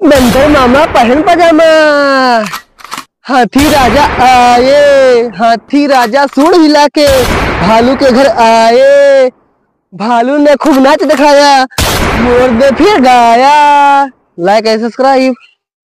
बंदर मामा पहन पजामा। हाथी राजा आए, हाथी राजा सूंड हिला के भालू के घर आए। भालू ने खूब नाच दिखाया, मोर ने फिर गाया। Like and subscribe.